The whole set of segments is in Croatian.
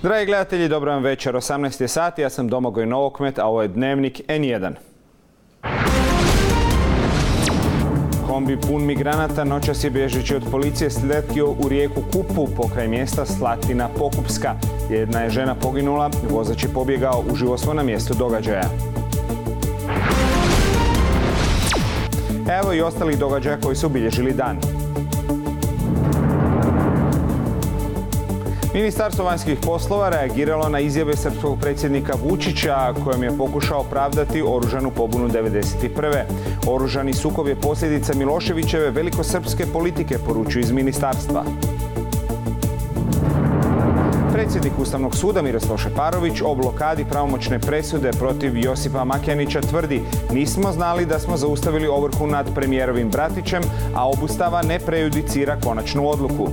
Dragi gledatelji, dobro vam večer. 18 je sati, ja sam Domagoj Novokmet, a ovo je Dnevnik N1. Kombi pun migranata noćas je bježeći od policije sletio u rijeku Kupu pokraj mjesta Slatina Pokupska. Jedna je žena poginula, vozač je pobjegao uživo na mjestu događaja. Evo i ostalih događaja koji su obilježili dan. Ministarstvo vanjskih poslova reagiralo na izjave srpskog predsjednika Vučića kojom je pokušao opravdati oružanu pobunu 1991. Oružani sukob je posljedica Miloševićeve velikosrpske politike, poručuju iz ministarstva. Predsjednik Ustavnog suda Miroslav Šeparović o blokadi pravomoćne presude protiv Josipa Makjanića tvrdi: nismo znali da smo zaustavili ovrhu nad premijerovim bratićem, a obustava ne prejudicira konačnu odluku.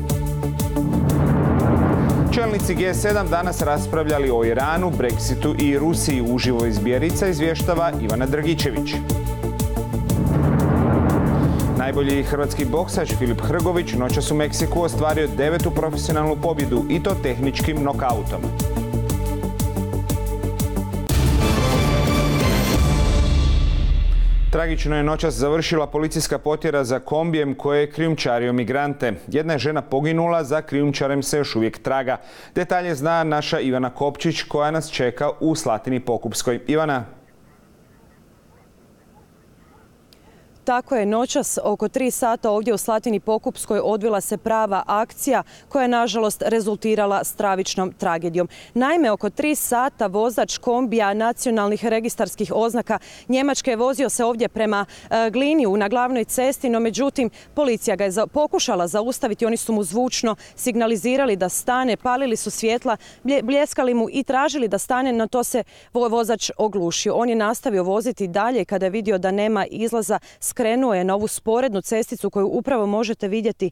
Čelnici G7 danas raspravljali o Iranu, Brexitu i Rusiji. Uživo iz Bijerica izvještava Ivana Dragičević. Najbolji hrvatski boksač Filip Hrgović noćas u Meksiku ostvario 9. profesionalnu pobjedu i to tehničkim nokautom. Tragično je noćas završila policijska potjera za kombijem koje je krijumčario migrante. Jedna je žena poginula, za krijumčarem se još uvijek traga. Detalje zna naša Ivana Kopčić koja nas čeka u Slatini Pokupskoj. Ivana. Tako je, noćas oko 3 sata ovdje u Slatini Pokupskoj odvila se prava akcija koja je nažalost rezultirala stravičnom tragedijom. Naime, oko 3 sata vozač kombija nacionalnih registarskih oznaka Njemačke vozio se ovdje prema Gliniju na glavnoj cesti, no međutim policija ga je pokušala zaustaviti, oni su mu zvučno signalizirali da stane, palili su svjetla, bljeskali mu i tražili da stane, na to se vozač oglušio. On je nastavio voziti dalje kada je vidio da nema izlaza, krenuo je na ovu sporednu cesticu koju upravo možete vidjeti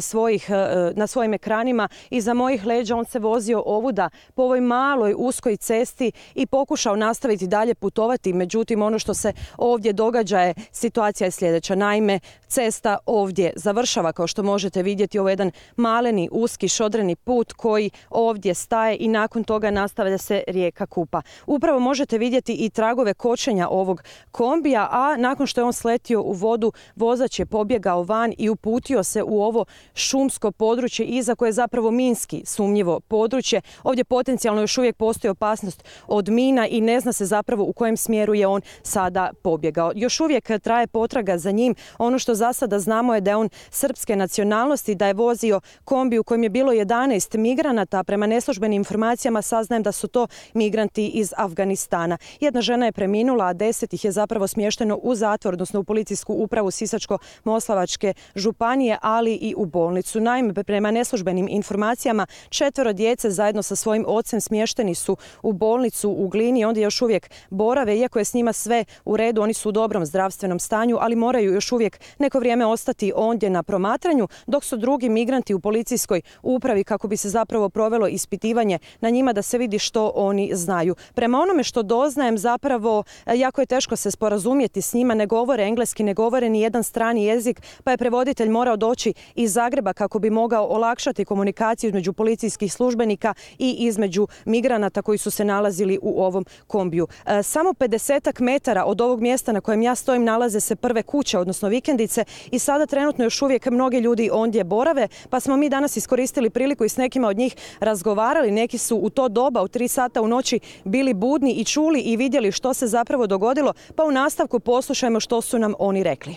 na svojim ekranima. Iza mojih leđa on se vozio ovuda po ovoj maloj uskoj cesti i pokušao nastaviti dalje putovati. Međutim, ono što se ovdje događa je, situacija je sljedeća. Naime, cesta ovdje završava, kao što možete vidjeti, ovo je jedan maleni, uski, šodreni put koji ovdje staje i nakon toga nastavlja se rijeka Kupa. Upravo možete vidjeti i tragove kočenja ovog kombija, a nakon što je on sletio u vodu, vozač je pobjegao van i uputio se u ovo šumsko područje iza koje je zapravo minski sumnjivo područje. Ovdje potencijalno još uvijek postoji opasnost od mina i ne zna se zapravo u kojem smjeru je on sada pobjegao. Još uvijek traje potraga za njim. Ono što za sada znamo je da je on srpske nacionalnosti, da je vozio kombi u kojem je bilo 11 migranata. Prema neslužbenim informacijama saznajem da su to migranti iz Afganistana. Jedna žena je preminula, a 10 ih je zapravo smješteno u zatvor, odnosno u policijsku upravu Sisačko-moslavačke županije, ali i u bolnicu. Naime, prema neslužbenim informacijama 4 djece zajedno sa svojim ocem smješteni su u bolnicu u Glini. Onda još uvijek borave, iako je s njima sve u redu, oni su u dobrom zdravstvenom stanju, ali moraju još uvijek neko vrijeme ostati ondje na promatranju, dok su drugi migranti u policijskoj upravi kako bi se zapravo provelo ispitivanje na njima da se vidi što oni znaju. Prema onome što doznajem, zapravo jako je teško se sporazumjeti s njima, ne govore engleski, ne govore ni jedan strani jezik, pa je prevoditelj morao doći iz Zagreba kako bi mogao olakšati komunikaciju između policijskih službenika i između migranata koji su se nalazili u ovom kombiju. Samo 50-ak metara od ovog mjesta na kojem ja stojim nalaze se prve kuće, odnosno vikendice, i sada trenutno još uvijek mnogi ljudi ondje borave, pa smo mi danas iskoristili priliku i s nekima od njih razgovarali. Neki su u to doba, u 3 sata u noći, bili budni i čuli i vidjeli što se zapravo dogodilo, pa u nastavku poslušajmo što su nam oni rekli.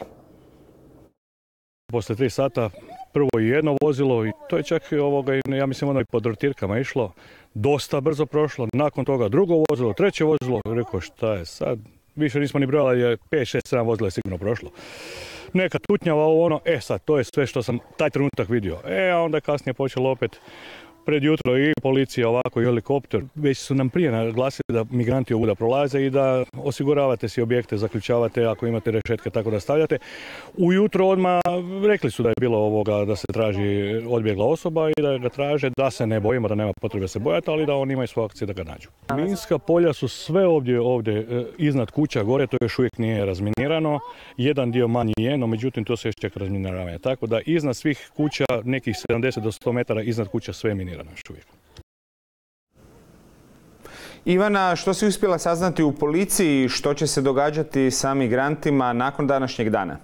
Poslije 3 sata prvo i jedno vozilo i to je čak ja mislim ono i pod rotirkama išlo, dosta brzo prošlo. Nakon toga drugo vozilo, treće vozilo, rekao šta je sad, više nismo ni brojali, 5, 6, 7 vozila je sigurno prošlo. Neka tutnjava sad to je sve što sam taj trenutak vidio. A onda je kasnije počelo opet pred jutro i policija ovako i helikopter. Već su nam prije naglasili da migranti ovuda prolaze i da osiguravate si objekte, zaključavate ako imate rešetke tako da stavljate. Ujutro odmah rekli su da je bilo da se traži odbjegla osoba i da ga traže, da se ne bojimo, da nema potrebe se bojati, ali da oni imaju svoju akciju da ga nađu. Minska polja su sve ovdje iznad kuća gore, to još uvijek nije razminirano. Jedan dio manji je, no međutim to se još čeka razminiravanje. Tako da iznad svih kuća, nekih 70 do 100 metara iznad kuća sve je minirano još uvijek. Ivana, što si uspjela saznati u policiji, što će se događati sa migrantima nakon današnjeg dana?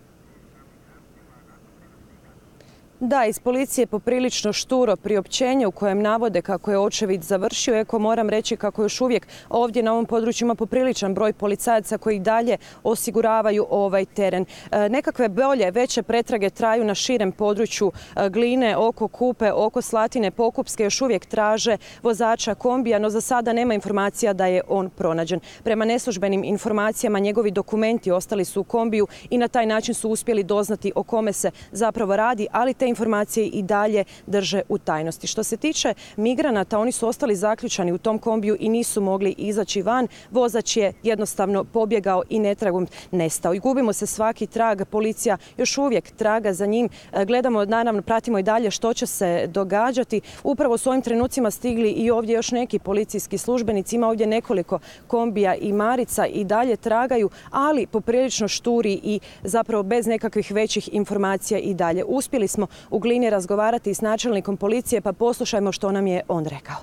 Da, iz policije je poprilično šturo priopćenje u kojem navode kako je očevid završio. Eko moram reći kako još uvijek ovdje na ovom području ima popriličan broj policajaca koji dalje osiguravaju ovaj teren. Nekakve bolje, veće pretrage traju na širem području Gline, oko Kupe, oko Slatine Pokupske. Još uvijek traže vozača kombija, no za sada nema informacija da je on pronađen. Prema neslužbenim informacijama njegovi dokumenti ostali su u kombiju i na taj način su uspjeli doznati o kome se zapravo radi, ali te informacije i dalje drže u tajnosti. Što se tiče migranata, oni su ostali zaključani u tom kombiju i nisu mogli izaći van. Vozač je jednostavno pobjegao i netragom nestao. I gubimo se svaki trag. Policija još uvijek traga za njim. Gledamo, naravno, pratimo i dalje što će se događati. Upravo su ovim trenucima stigli i ovdje još neki policijski službenici. Ima ovdje nekoliko kombija i marica i dalje tragaju, ali poprilično šturi i zapravo bez nekakvih većih informacija i dalje. Uspjeli smo u Glini razgovarati s načelnikom policije, pa poslušajmo što nam je on rekao.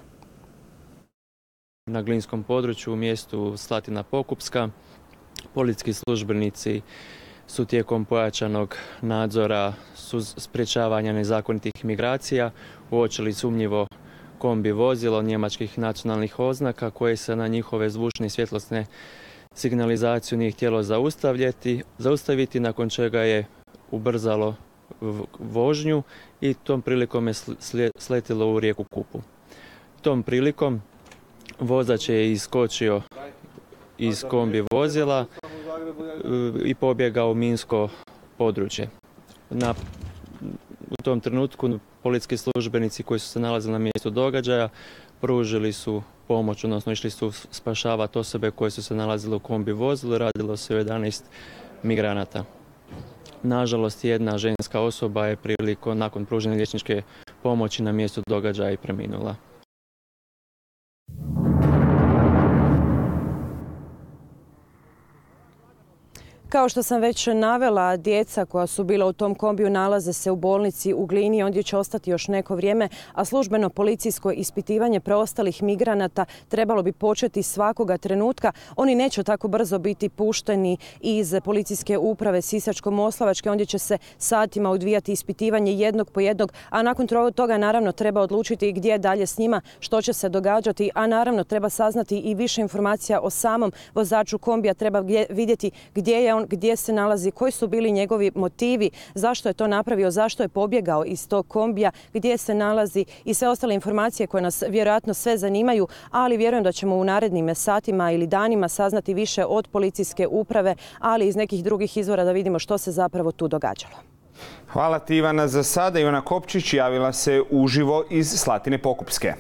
Na glinskom području u mjestu Slatina Pokupska policijski službenici su tijekom pojačanog nadzora sprječavanja nezakonitih migracija uočili sumnjivo kombi vozilo njemačkih nacionalnih oznaka koje se na njihove zvučne i svjetlosne signalizaciju nije htjelo zaustaviti, nakon čega je ubrzalo vožnju i tom prilikom je sletilo u rijeku Kupu. Tom prilikom vozač je iskočio iz kombi vozila i pobjegao u minsko područje. U tom trenutku policijski službenici koji su se nalazili na mjestu događaja pružili su pomoć, odnosno išli su spašavati osobe koje su se nalazile u kombi vozilu. Radilo se o 11 migranata. Nažalost, jedna ženska osoba je nakon pružene liječničke pomoći na mjestu događaja i preminula. Kao što sam već navela, djeca koja su bila u tom kombiju nalaze se u bolnici u Glini, ondje će ostati još neko vrijeme, a službeno policijsko ispitivanje preostalih migranata trebalo bi početi svakoga trenutka. Oni neće tako brzo biti pušteni iz policijske uprave Sisačko-moslavačke, ondje će se satima odvijati ispitivanje jednog po jednog, a nakon toga naravno treba odlučiti gdje dalje s njima, što će se događati, a naravno treba saznati i više informacija o samom vozaču kombija, treba vidjeti gdje je on, gdje se nalazi, koji su bili njegovi motivi, zašto je to napravio, zašto je pobjegao iz tog kombija, gdje se nalazi i sve ostale informacije koje nas vjerojatno sve zanimaju, ali vjerujem da ćemo u narednim satima ili danima saznati više od policijske uprave, ali iz nekih drugih izvora da vidimo što se zapravo tu događalo. Hvala ti, Ivana. Za sada Ivana Kopčić javila se uživo iz Slatine Pokupske.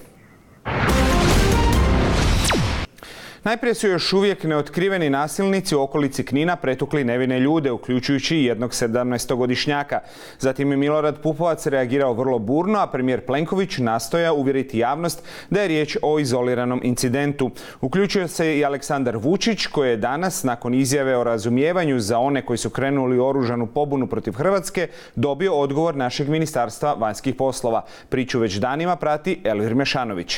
Najprije su još uvijek neotkriveni nasilnici u okolici Knina pretukli nevine ljude, uključujući jednog 17-godišnjaka. Zatim je Milorad Pupovac reagirao vrlo burno, a premijer Plenković nastoja uvjeriti javnost da je riječ o izoliranom incidentu. Uključio se i Aleksandar Vučić, koji je danas, nakon izjave o razumijevanju za one koji su krenuli u oružanu pobunu protiv Hrvatske, dobio odgovor našeg Ministarstva vanjskih poslova. Priču već danima prati Elvir Mešanović.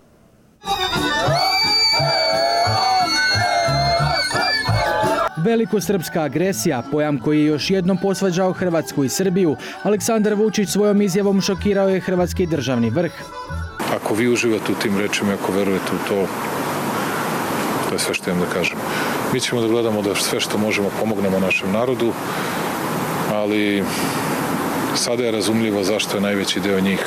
Velikosrpska agresija, pojam koji je još jednom posvađao Hrvatsku i Srbiju, Aleksandar Vučić svojom izjavom šokirao je hrvatski državni vrh. Ako vi uživate u tim rečima, ako verujete u to je sve što imam da kažem. Mi ćemo da gledamo da sve što možemo pomognemo našem narodu, ali sada je razumljivo zašto je najveći deo njih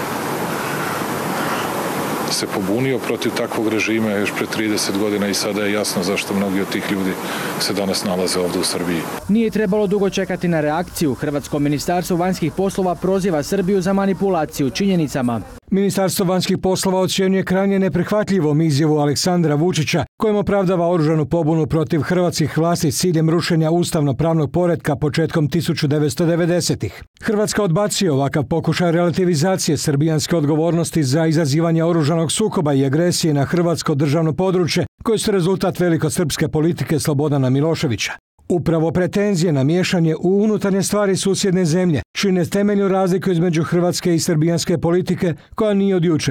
se pobunio protiv takvog režima još pre 30 godina i sada je jasno zašto mnogi od tih ljudi se danas nalaze ovdje u Srbiji. Nije trebalo dugo čekati na reakciju. Hrvatsko ministarstvo vanjskih poslova proziva Srbiju za manipulaciju činjenicama. Ministarstvo vanjskih poslova ocjenjuje krajnje neprihvatljivom izjavu Aleksandra Vučića, kojim opravdava oružanu pobunu protiv hrvatskih vlasti s ciljem rušenja ustavno-pravnog poretka početkom 1990-ih. Hrvatska odbacuje ovakav pokušaj relativizacije srbijanske odgovornosti za izazivanje oružanog sukoba i agresije na hrvatsko državno područje, koji su rezultat velikosrpske politike Slobodana Miloševića. Upravo pretenzije na miješanje u unutarnje stvari susjedne zemlje čine temeljnu razliku između hrvatske i srbijanske politike, koja nije od jučer.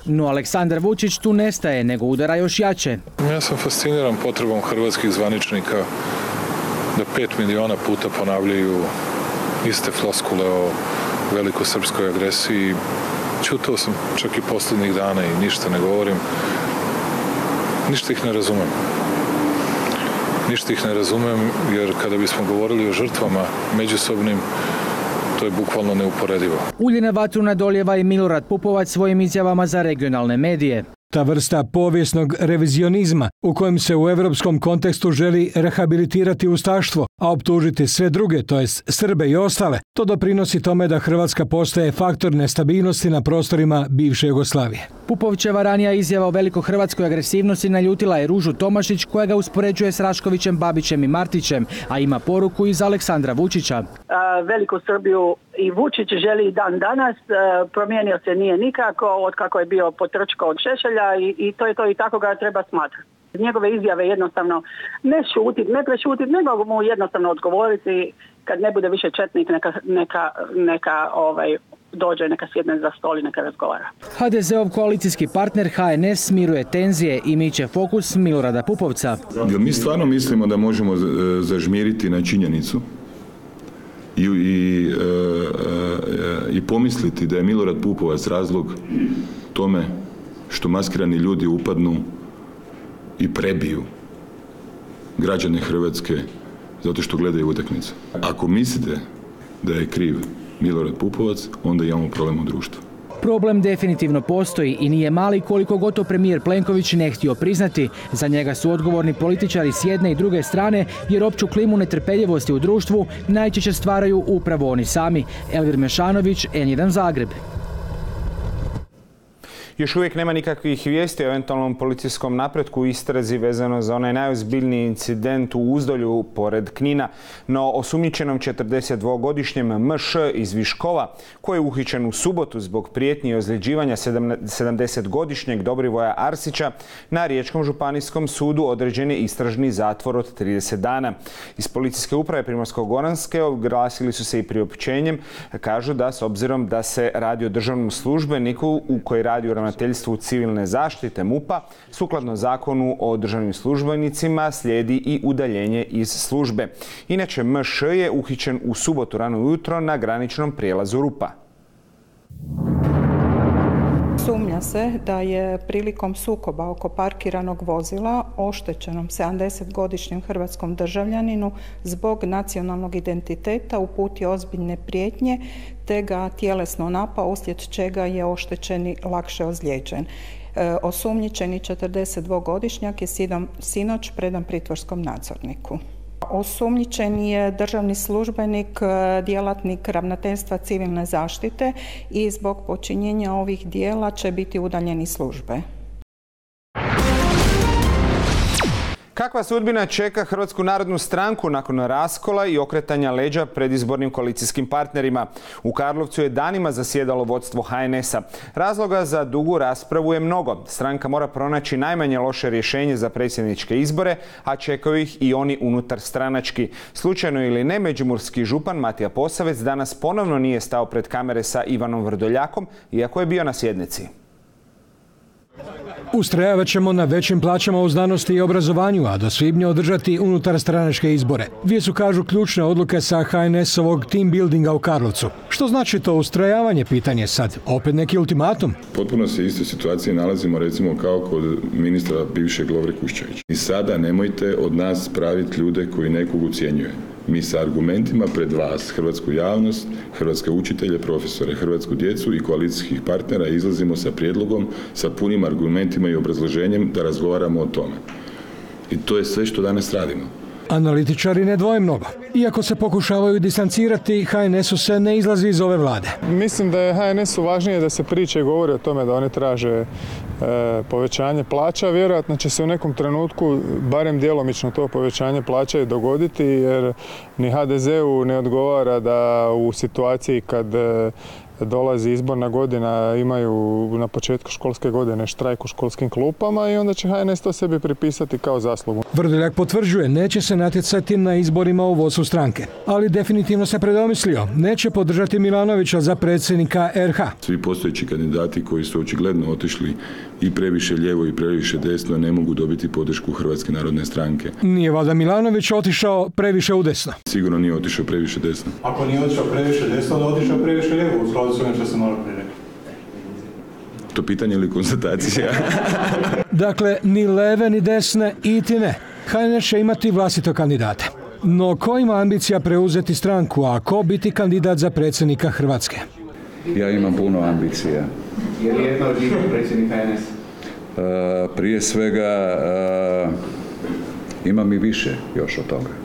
No Aleksandar Vučić tu nestaje, nego udara još jače. Ja sam fasciniran potrebom hrvatskih zvaničnika da 5 miliona puta ponavljaju iste floskule o velikosrpskoj agresiji. Čutao sam čak i posljednjih dana i ništa ne govorim. Ništa ih ne razumem. Ništa ih ne razumem jer kada bismo govorili o žrtvama međusobnim, to je bukvalno neuporedivo. Ulje na vatru nadoljeva i Milorad Pupovac svojim izjavama za regionalne medije. Ta vrsta povijesnog revizionizma u kojem se u europskom kontekstu želi rehabilitirati ustaštvo, a optužiti sve druge, to jest Srbe i ostale, to doprinosi tome da Hrvatska postaje faktor nestabilnosti na prostorima bivše Jugoslavije. Pupovčeva ranija izjava o velikohrvatskoj agresivnosti naljutila je Ružu Tomašić, koja ga uspoređuje s Raškovićem, Babićem i Martićem, a ima poruku iz Aleksandra Vučića. Veliku Srbiju i Vučić želi dan danas, promijenio se nije nikako od kako je bio potrčko od Šešelja i to je to i tako ga treba smatrati. Njegove izjave jednostavno ne šutiti, ne prešutiti, nego mu jednostavno odgovoriti kad ne bude više četnik, neka dođe, neka sjedne za stol i neka razgovara. HDZ-ov koalicijski partner HNS smiruje tenzije i miče fokus Milorada Pupovca. Mi stvarno mislimo da možemo zažmiriti na činjenicu i pomisliti da je Milorad Pupovac razlog tome što maskirani ljudi upadnu i prebiju građane Hrvatske zato što gledaju utakmicu. Ako mislite da je kriv Milorad Pupovac, onda imamo problem u društvu. Problem definitivno postoji i nije mali koliko god to premijer Plenković ne htio priznati. Za njega su odgovorni političari s jedne i druge strane, jer opću klimu netrpeljivosti u društvu najčešće stvaraju upravo oni sami. Elvir Mešanović, N1 Zagreb. Još uvijek nema nikakvih vijesti o eventualnom policijskom napretku u istrazi vezano za onaj najozbiljniji incident u Uzdolju pored Knina. No osumnjičenom 42-godišnjem MŠ iz Viškova, koji je uhićen u subotu zbog prijetnji i ozljeđivanja 70-godišnjeg Dobrivoja Arsića, na Riječkom županijskom sudu određen je istražni zatvor od 30 dana. Iz policijske uprave Primorsko-goranske oglasili su se i priopćenjem. Kažu da s obzirom da se radi o državnom službeniku u koji radi u Ravnateljstvu civilne zaštite MUP-a, sukladno zakonu o državnim službenicima slijedi i udaljenje iz službe. Inače, MŠ je uhićen u subotu rano ujutro na graničnom prijelazu Rupa. Sumnja se da je prilikom sukoba oko parkiranog vozila oštećenom 70-godišnjem hrvatskom državljaninu zbog nacionalnog identiteta uputio ozbiljne prijetnje te ga tjelesno napao, uslijed čega je oštećeni lakše ozlijeđen. Osumnjičeni 42-godišnjak je sinoć predan pritvorskom nadzorniku. Osumnjičeni je državni službenik, djelatnik Ravnateljstva civilne zaštite i zbog počinjenja ovih djela će biti udaljen iz službe. Kakva sudbina čeka Hrvatsku narodnu stranku nakon raskola i okretanja leđa predizbornim koalicijskim partnerima? U Karlovcu je danima zasjedalo vodstvo HNS-a. Razloga za dugu raspravu je mnogo. Stranka mora pronaći najmanje loše rješenje za predsjedničke izbore, a čekaju ih i oni unutar stranački. Slučajno ili ne, međimurski župan Matija Posavec danas ponovno nije stao pred kamere sa Ivanom Vrdoljakom, iako je bio na sjednici. Ustrajavat ćemo na većim plaćama u znanosti i obrazovanju, a do svibnja održati unutar stranačke izbore. Dvije su, kažu, ključne odluke sa HNS-ovog team buildinga u Karlovcu. Što znači to ustrajavanje, pitanje sad? Opet neki ultimatum? Potpuno se iste situacije nalazimo recimo kao kod ministra bivšeg Lovre Kuščevića. I sada nemojte od nas praviti ljude koji nekog ucjenjuje. Mi sa argumentima pred vas, hrvatsku javnost, hrvatske učitelje, profesore, hrvatsku djecu i koalicijskih partnera izlazimo sa prijedlogom, sa punim argumentima i obrazloženjem da razgovaramo o tome. I to je sve što danas radimo. Analitičari ne dvoje mnogo. Iako se pokušavaju distancirati, HNS-u se ne izlazi iz ove vlade. Mislim da je HNS-u važnije da se priče i govori o tome da oni traže povećanje plaća. Vjerojatno će se u nekom trenutku, barem djelomično, to povećanje plaća i dogoditi, jer ni HDZ-u ne odgovara da u situaciji kad dolazi izborna godina, imaju na početku školske godine štrajk u školskim klupama i onda će HNS to sebi pripisati kao zaslugu. Vrdoljak potvrđuje, neće se natjecati na izborima u vodstvu stranke, ali definitivno se predomislio, neće podržati Milanovića za predsjednika RH. Svi postojeći kandidati koji su očigledno otišli i previše lijevo i previše desno ne mogu dobiti podršku Hrvatske narodne stranke. Nije valjda Milanović otišao previše u desno? Sigurno nije otišao previše desno. Ako nije otišao previše desno, onda otišao previše lijevo, u skladu s ovim što sam malo prije rekao. To pitanje ili konstatacija? Dakle, ni leve ni desne i ti ne. HNS će imati vlastito kandidata. No ko ima ambicija preuzeti stranku, a ko biti kandidat za predsjednika Hrvatske? Ja imam puno ambicija. Je li jedna od njih predsjednik HNS? Prije svega imam i više još od toga.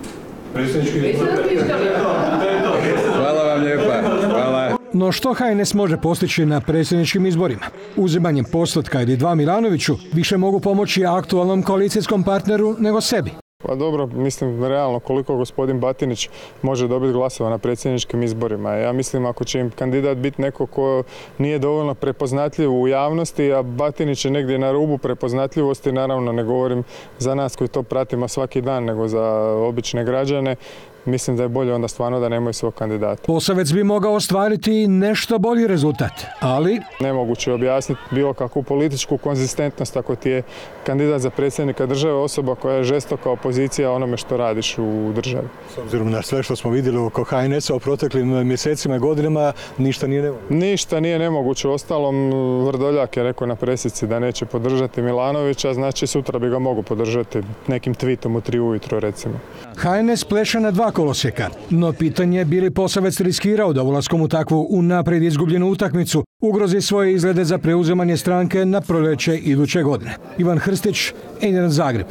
Hvala vam lijepa. Hvala. No što HNS može postići na predsjedničkim izborima? Uzimanjem postotka ili dva Milanoviću više mogu pomoći aktualnom koalicijskom partneru nego sebi. Pa dobro, mislim realno koliko gospodin Batinić može dobiti glasova na predsjedničkim izborima. Ja mislim ako će im kandidat biti neko ko nije dovoljno prepoznatljiv u javnosti, a Batinić je negdje na rubu prepoznatljivosti, naravno ne govorim za nas koji to pratimo svaki dan, nego za obične građane, mislim da je bolje onda stvarno da nemaju svog kandidata. Posavec bi mogao ostvariti nešto bolji rezultat, ali nemoguće objasniti bilo kakvu političku konzistentnost ako ti je kandidat za predsjednika države osoba koja je žestoka opozicija onome što radiš u državi. S obzirom na sve što smo vidjeli oko HNS-a u proteklim mjesecima i godinama, ništa nije nemoguće. Ništa nije nemoguće. Ostalom, Vrdoljak je rekao na presici da neće podržati Milanovića, znači sutra bi ga mogu podržati nekim tweetom u 3 ujutro recimo. HNS pleše na dva kolosijeka, no pitanje je bi li Posavec riskirao da ulaskom u takvu unaprijed izgubljenu utakmicu ugrozi svoje izglede za preuzimanje stranke na proljeće iduće godine. Ivan Hrstić, N1 Zagreb.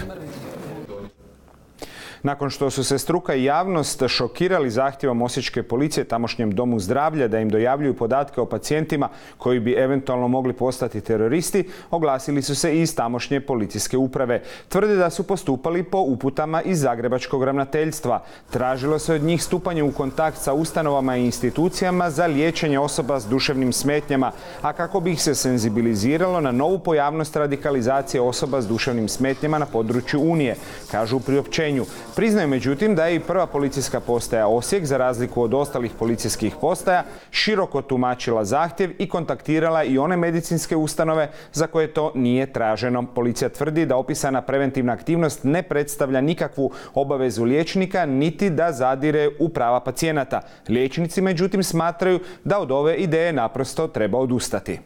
Nakon što su se struka i javnost šokirali zahtjevom osječke policije tamošnjem domu zdravlja da im dojavljuju podatke o pacijentima koji bi eventualno mogli postati teroristi, oglasili su se i iz tamošnje policijske uprave. Tvrde da su postupali po uputama iz Zagrebačkog ravnateljstva. Tražilo se od njih stupanje u kontakt sa ustanovama i institucijama za liječenje osoba s duševnim smetnjama, a kako bi ih se senzibiliziralo na novu pojavnost radikalizacije osoba s duševnim smetnjama na području Unije, kažu u priopćenju. Priznaju međutim da je i prva policijska postaja Osijek, za razliku od ostalih policijskih postaja, široko tumačila zahtjev i kontaktirala i one medicinske ustanove za koje to nije traženo. Policija tvrdi da opisana preventivna aktivnost ne predstavlja nikakvu obavezu liječnika niti da zadire u prava pacijenata. Liječnici međutim smatraju da od ove ideje naprosto treba odustati.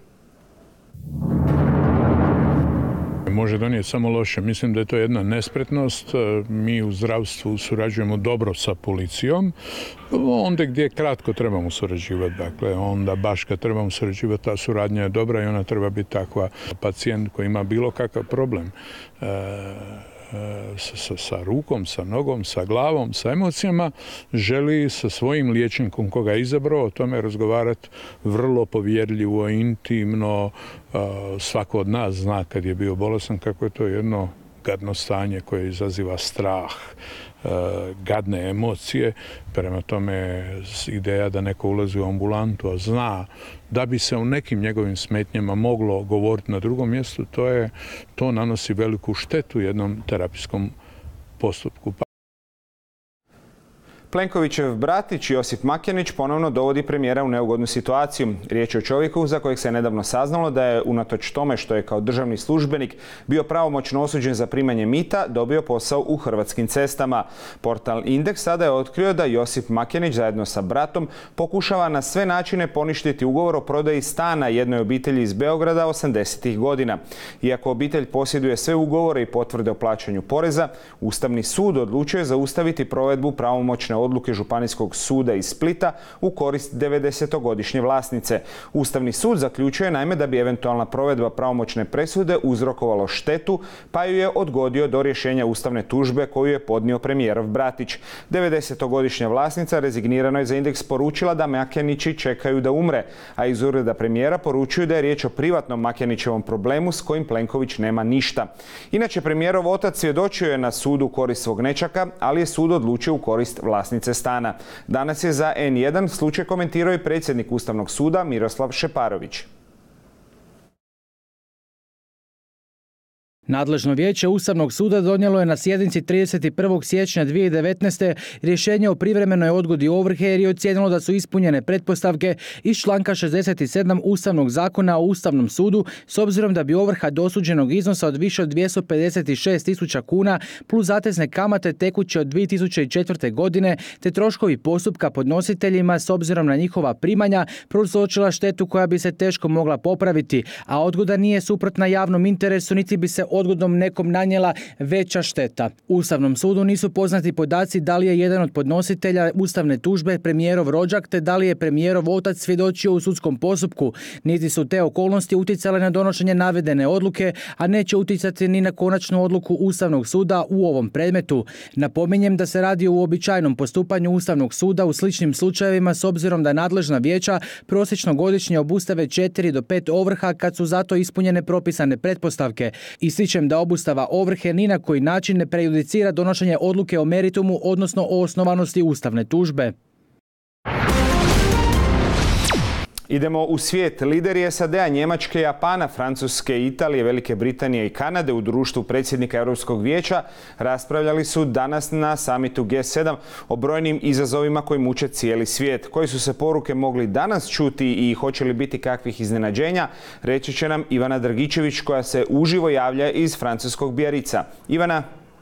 Može donijeti samo loše. Mislim da je to jedna nespretnost. Mi u zdravstvu surađujemo dobro sa policijom. Onda gdje kratko trebamo surađivati. Dakle, onda baš kad trebamo surađivati, ta suradnja je dobra i ona treba biti takva. Pacijent koji ima bilo kakav problem sa rukom, sa nogom, sa glavom, sa emocijama, želi sa svojim liječnikom koga je izabrao o tome razgovarati vrlo povjerljivo, intimno. Svako od nas zna kad je bio bolestan kako je to jedno gadno stanje koje izaziva strah, gadne emocije. Prema tome, ideja da neko ulazi u ambulantu, a zna da bi se u nekim njegovim smetnjama moglo govoriti na drugom mjestu, to nanosi veliku štetu jednom terapijskom postupku. Plenkovićev bratić Josip Makjanić ponovno dovodi premijera u neugodnu situaciju. Riječ je o čovjeku za kojeg se nedavno saznalo da je unatoč tome što je kao državni službenik bio pravomoćno osuđen za primanje mita, dobio posao u Hrvatskim cestama. Portal Indeks sada je otkrio da Josip Makjanić zajedno sa bratom pokušava na sve načine poništiti ugovor o prodaji stana jednoj obitelji iz Beograda 80-ih godina. Iako obitelj posjeduje sve ugovore i potvrde o plaćanju poreza, Ustavni sud odlučio je zaustaviti provedbu pravomoćne odluke Županijskog suda iz Splita u korist 90-godišnje vlasnice. Ustavni sud zaključuje naime da bi eventualna provedba pravomoćne presude uzrokovalo štetu, pa ju je odgodio do rješenja ustavne tužbe koju je podnio premijerov bratić. 90-godišnja vlasnica rezignirano je za Indeks poručila da Makjanići čekaju da umre, a iz ureda premijera poručuju da je riječ o privatnom Makjanićevom problemu s kojim Plenković nema ništa. Inače, premijerov otac svjedočio je na sudu u korist svog nećaka, ali je sud odlučio u korist vlasnice vlasnice stana. Danas je za N1 slučaj komentirao i predsjednik Ustavnog suda Miroslav Šeparović. Nadležno vijeće Ustavnog suda donijelo je na sjednici 31. siječnja 2019. rješenje o privremenoj odgodi ovrhe jer je ocijenilo da su ispunjene pretpostavke iz članka 67 Ustavnog zakona o Ustavnom sudu s obzirom da bi ovrha dosuđenog iznosa od više od 256.000 kuna plus zatezne kamate tekuće od 2004. godine te troškovi postupka podnositeljima s obzirom na njihova primanja prouzročila štetu koja bi se teško mogla popraviti, a odgoda nije suprotna javnom interesu niti bi se odgodom nekom nanijela veća šteta. Ustavnom sudu nisu poznati podaci da li je jedan od podnositelja ustavne tužbe premijerov rođak te da li je premijerov otac svjedočio u sudskom postupku, niti su te okolnosti utjecale na donošenje navedene odluke, a neće utjecati ni na konačnu odluku Ustavnog suda u ovom predmetu. Napominjem da se radi o uobičajenom postupanju Ustavnog suda u sličnim slučajevima s obzirom da nadležna vijeća prosječno godišnje obustave 4 do 5 ovrha kad su zato ispunjene propisane pretpostavke. Ističem da obustava ovrhe ni na koji način ne prejudicira donošenje odluke o meritumu, odnosno o osnovanosti ustavne tužbe. Idemo u svijet. Lideri SAD-a, Njemačke, Japana, Francuske, Italije, Velike Britanije i Kanade u društvu predsjednika Europskog vijeća raspravljali su danas na samitu G7 o brojnim izazovima koji muče cijeli svijet. Koje su se poruke mogli danas čuti i hoće li biti kakvih iznenađenja, reći će nam Ivana Dragičević koja se uživo javlja iz francuskog Biarica. Ivana.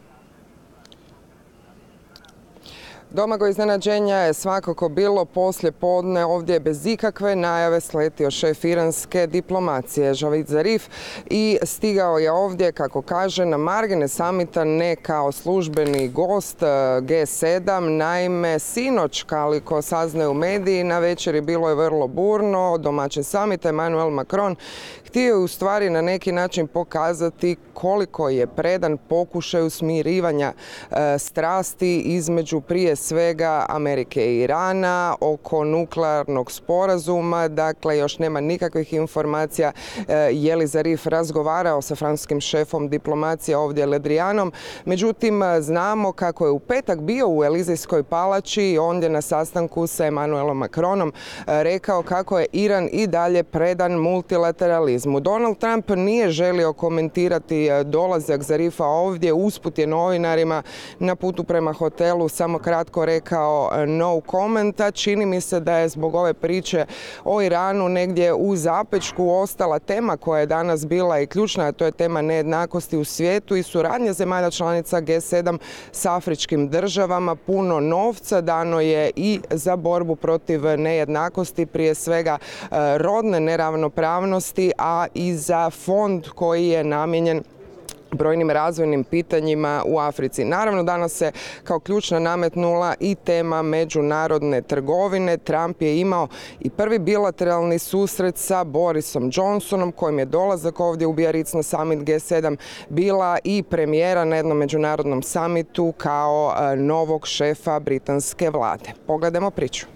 Domagoj, iznenađenja je svakako bilo poslije podne. Ovdje je bez ikakve najave sletio šef iranske diplomacije Javad Zarif i stigao je ovdje, kako kaže, na margine samita ne kao službeni gost G7. Naime, sinoć, koliko saznaju mediji, na večeri bilo je vrlo burno. Domaćin samita Emmanuel Macron htio je u stvari na neki način pokazati koliko je predan pokušaju smirivanja strasti između prije svega Amerike i Irana oko nuklearnog sporazuma. Dakle, još nema nikakvih informacija je li Zarif razgovarao sa francuskim šefom diplomacije ovdje Le Drianom. Međutim, znamo kako je u petak bio u Elizejskoj palači i ondje na sastanku sa Emmanuelom Macronom rekao kako je Iran i dalje predan multilateralizmu. Donald Trump nije želio komentirati dolazak Zarifa ovdje. Usput je novinarima na putu prema hotelu samo kratko rekao no comment. Čini mi se da je zbog ove priče o Iranu negdje u zapečku ostala tema koja je danas bila i ključna, a to je tema nejednakosti u svijetu i suradnje zemalja članica G7 s afričkim državama. Puno novca dano je i za borbu protiv nejednakosti, prije svega rodne neravnopravnosti, a i za fond koji je namijenjen brojnim razvojnim pitanjima u Africi. Naravno, danas se kao ključna nametnula i tema međunarodne trgovine. Trump je imao i prvi bilateralni susret sa Borisom Johnsonom, kojim je dolazak ovdje u Biarritz na summit G7 bila i premijera na jednom međunarodnom summitu kao novog šefa britanske vlade. Pogledajmo priču.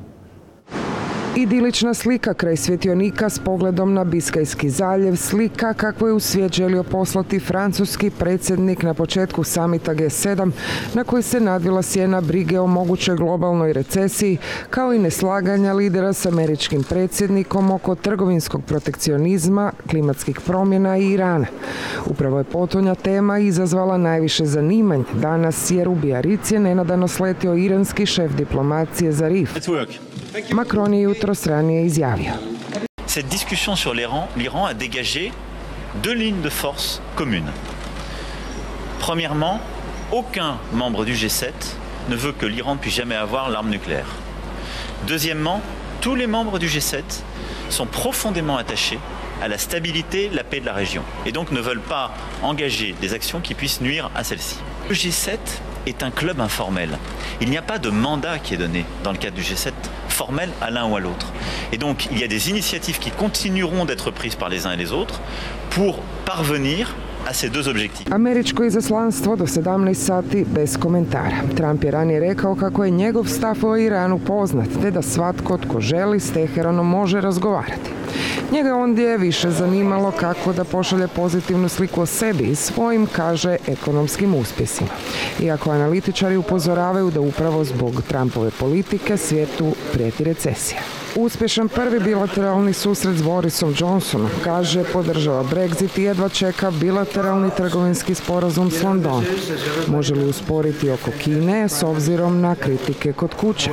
Idilična slika kraj svjetionika s pogledom na Biskajski zaljev, slika kakvu je u svijet želio poslati francuski predsjednik na početku samita G7, na koji se nadvila sjena brige o mogućoj globalnoj recesiji, kao i neslaganja lidera s američkim predsjednikom oko trgovinskog protekcionizma, klimatskih promjena i Irana. Upravo je potonja tema izazvala najviše zanimanja danas, jer u Biarritz je nenadano sletio iranski šef diplomacije Zarif. Macron je jutros ranije izjavio. Cette discussion sur l'Iran a dégagé deux lignes de force communes. Premièrement, aucun membre du G7 ne veut que l'Iran puisse jamais avoir l'arme nucléaire. Deuxièmement, tous les membres du G7 sont profondément attachés à la stabilité, la paix de la région, et donc ne veulent pas engager des actions qui puissent nuire à celle-ci. Le G7 est un club informel. Il n'y a pas de mandat qui est donné dans le cadre du G7 formel à l'un ou à l'autre. Et donc il y a des initiatives qui continueront d'être prises par les uns et les autres pour parvenir a ces deux objectifs. Američko izaslanstvo do 17 sati bez komentara. Trump je ranije rekao kako je njegov stav o Iranu poznat, te da svatko tko želi s Teheranom može razgovarati. Njega ondje više zanimalo kako da pošalje pozitivnu sliku o sebi i svojim, kaže, ekonomskim uspjesima. Iako analitičari upozoravaju da upravo zbog Trumpove politike svijetu prijeti recesija. Uspješan prvi bilateralni susret s Borisom Johnsonom, kaže, podržava Brexit i jedva čeka bilateralni trgovinski sporazum s Londonom. Može li usporiti oko Kine s obzirom na kritike kod kuće?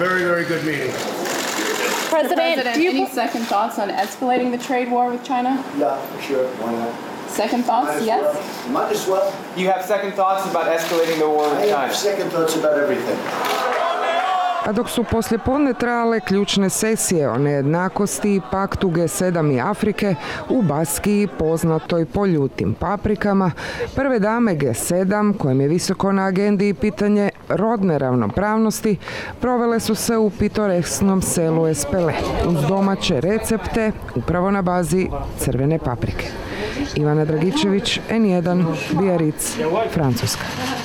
President, any second thoughts on escalating the trade war with China? Yeah, sure. Why not? Second thoughts, yes? Might as well. You have second thoughts about escalating the war with China? I have second thoughts about everything. A dok su poslijepodne trajale ključne sesije o nejednakosti i paktu G7 i Afrike, u Baskiji, poznatoj po ljutim paprikama, prve dame G7, kojem je visoko na agendi i pitanje rodne ravnopravnosti, provele su se u pitoresknom selu Espele, uz domaće recepte, upravo na bazi crvene paprike. Ivana Dragičević, N1, Biarritz, Francuska.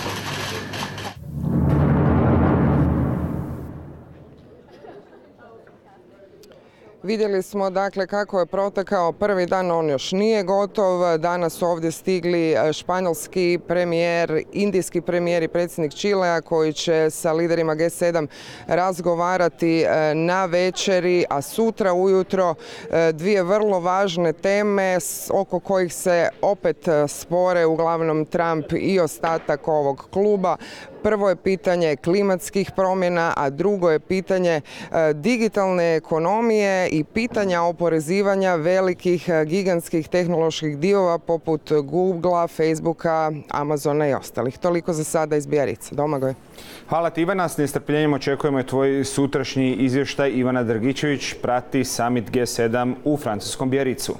Vidjeli smo dakle kako je protekao prvi dan, on još nije gotov. Danas su ovdje stigli španjolski premijer, indijski premijer i predsjednik Čilea koji će sa liderima G7 razgovarati na večeri, a sutra ujutro dvije vrlo važne teme oko kojih se opet spore uglavnom Trump i ostatak ovog kluba. Prvo je pitanje klimatskih promjena, a drugo je pitanje digitalne ekonomije i pitanja oporezivanja velikih gigantskih tehnoloških divova poput Googlea, Facebooka, Amazona i ostalih. Toliko za sada iz Biarritza. Domagoj. Hvala ti, Ivana. S nestrpljenjem očekujemo tvoj sutrašnji izvještaj. Ivana Drgičević prati summit G7 u francuskom Biarritzu.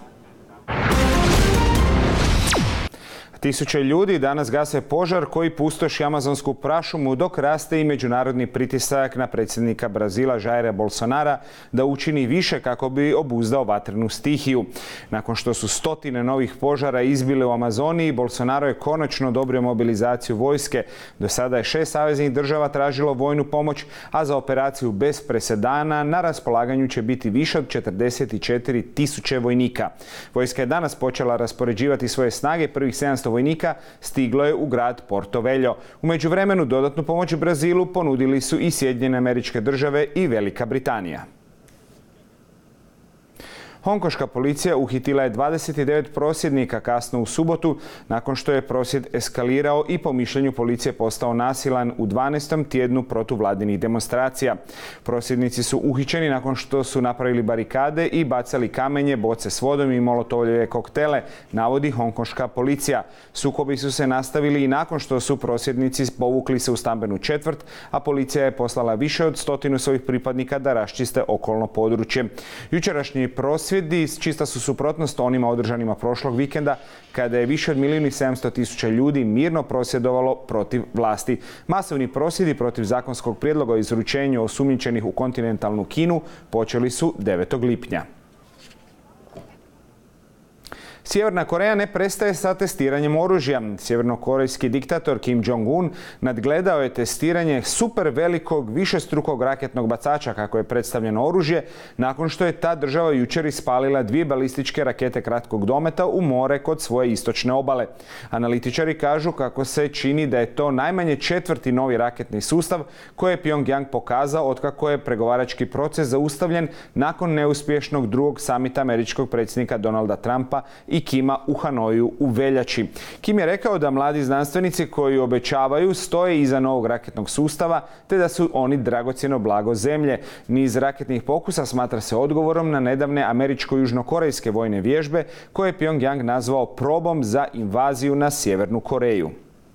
Tisuće ljudi danas gase požar koji pustoši amazonsku prašumu, dok raste i međunarodni pritisak na predsjednika Brazila Jaira Bolsonara da učini više kako bi obuzdao vatrenu stihiju. Nakon što su stotine novih požara izbile u Amazoniji, Bolsonaro je konačno odobrio mobilizaciju vojske. Do sada je 6 saveznih država tražilo vojnu pomoć, a za operaciju bez presedana na raspolaganju će biti više od 44.000 vojnika. Vojska je danas počela raspoređivati svoje snage. Prvih 700 vojnika stiglo je u grad Porto Velho. U međuvremenu dodatnu pomoć Brazilu ponudili su i Sjedinjene Američke Države i Velika Britanija. Hongkonška policija uhitila je 29 prosvjednika kasno u subotu, nakon što je prosvjed eskalirao i po mišljenju policije postao nasilan u 12. tjednu protuvladinih demonstracija. Prosvjednici su uhićeni nakon što su napravili barikade i bacali kamenje, boce s vodom i molotovljeve koktele, navodi hongkonška policija. Sukobi su se nastavili i nakon što su prosvjednici povukli se u stambenu četvrt, a policija je poslala više od 100 svojih pripadnika da raščiste okolno područje. Jučerašnji prosvjedi čista su suprotnost onima održanima prošlog vikenda, kada je više od 1.700.000 ljudi mirno prosvjedovalo protiv vlasti. Masovni prosvjedi protiv zakonskog prijedloga o izručenju osumnjičenih u kontinentalnu Kinu počeli su 9. lipnja. Sjeverna Koreja ne prestaje sa testiranjem oružja. Sjevernokorejski diktator Kim Jong-un nadgledao je testiranje super velikog višestrukog raketnog bacača, kako je predstavljeno oružje, nakon što je ta država jučer ispalila 2 balističke rakete kratkog dometa u more kod svoje istočne obale. Analitičari kažu kako se čini da je to najmanje 4. novi raketni sustav koje je Pyongyang pokazao otkako je pregovarački proces zaustavljen nakon neuspješnog drugog samita američkog predsjednika Donalda Trumpa i Kima u Hanoju u veljači. Kim je rekao da mladi znanstvenici koji obećavaju stoje iza novog raketnog sustava, te da su oni dragocjeno blago zemlje. Niz raketnih pokusa smatra se odgovorom na nedavne američko-južnokorejske vojne vježbe koje je Pyongyang nazvao probom za invaziju na Sjevernu Koreju.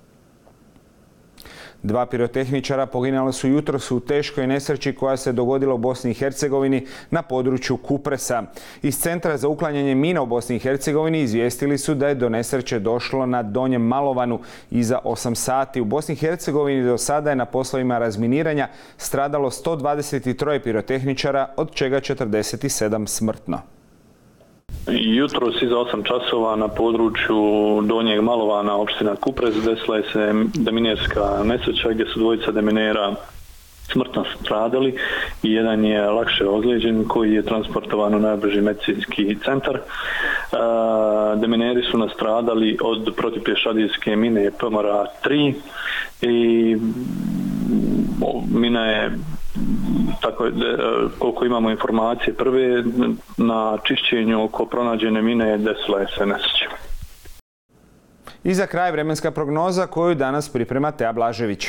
2 pirotehničara poginula su jutros u teškoj nesreći koja se dogodila u Bosni i Hercegovini na području Kupresa. Iz Centra za uklanjanje mina u Bosni i Hercegovini izvijestili su da je do nesreće došlo na Donjem Malovanu iza 8 sati. U Bosni i Hercegovini do sada je na poslovima razminiranja stradalo 123 pirotehničara, od čega 47 smrtno. Jutros iza 8 časova na području Donjeg Malovana, opština Kupres, desila je se deminerska nesreća gdje su dvojica deminera smrtno stradali i jedan je lakše ozlijeđen koji je transportovan u najbliži medicinski centar. Demineri su nastradali od protupješadijske mine PMR-3 i mina je, tako koliko imamo informacije prve, na čišćenju oko pronađene mine desila se nesreća. I za kraj vremenska prognoza koju danas priprema Teja Blažević.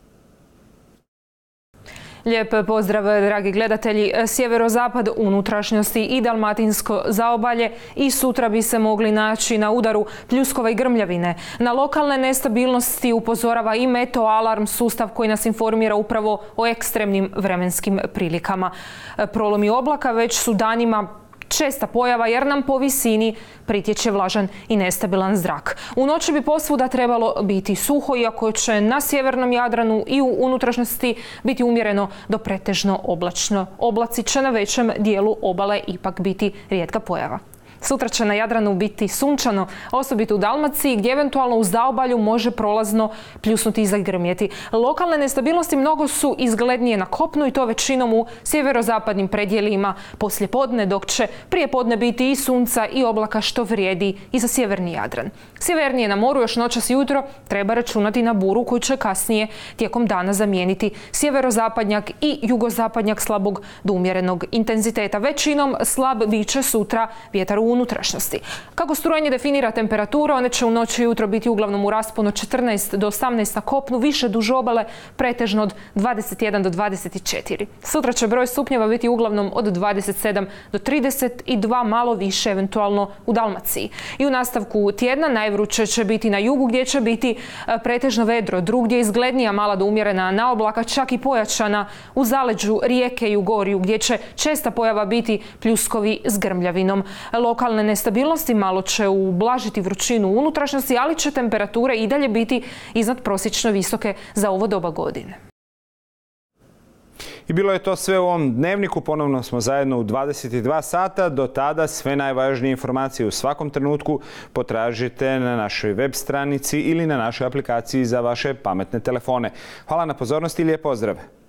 Lijep pozdrav, dragi gledatelji. Sjeverozapad unutrašnjosti i dalmatinsko zaobalje i sutra bi se mogli naći na udaru pljuskova i grmljavine. Na lokalne nestabilnosti upozorava i meteoalarm, sustav koji nas informira upravo o ekstremnim vremenskim prilikama. Prolomi oblaka već su danima česta pojava jer nam po visini pritječe vlažan i nestabilan zrak. U noći bi posvuda trebalo biti suho, iako će na sjevernom Jadranu i u unutrašnjosti biti umjereno do pretežno oblačno. Oblaci će na većem dijelu obale ipak biti rijetka pojava. Sutra će na Jadranu biti sunčano, osobito u Dalmaciji gdje eventualno u zaobalju može prolazno pljusnuti i zagrmjeti. Lokalne nestabilnosti mnogo su izglednije na kopnu i to većinom u sjeverozapadnim predjelima poslijepodne, dok će prijepodne biti i sunca i oblaka što vrijedi i za sjeverni Jadran. Sjevernije na moru još noćas i jutro treba računati na buru koju će kasnije tijekom dana zamijeniti sjeverozapadnjak i jugozapadnjak slabog do umjerenog intenziteta. Većinom slab bit će sutra vjetar u unutrašnjosti. Kako strujanje definira temperatura, one će u noći i jutro biti uglavnom u rasponu 14 do 18 na kopnu, više duž obale, pretežno od 21 do 24. Sutra će broj stupnjeva biti uglavnom od 27 do 32, malo više eventualno u Dalmaciji. I u nastavku tjedna najvruće će biti na jugu gdje će biti pretežno vedro, drugdje izglednija mala do umjerena naoblaka, čak i pojačana u zaleđu rijeke i u gorju gdje će česta pojava biti pljuskovi s grmljavinom. Lokalne nestabilnosti malo će ublažiti vrućinu u unutrašnjosti, ali će temperature i dalje biti iznad prosječno visoke za ovo doba godine. I bilo je to sve u ovom dnevniku. Ponovno smo zajedno u 22 sata. Do tada sve najvažnije informacije u svakom trenutku potražite na našoj web stranici ili na našoj aplikaciji za vaše pametne telefone. Hvala na pozornosti i lijep pozdrav!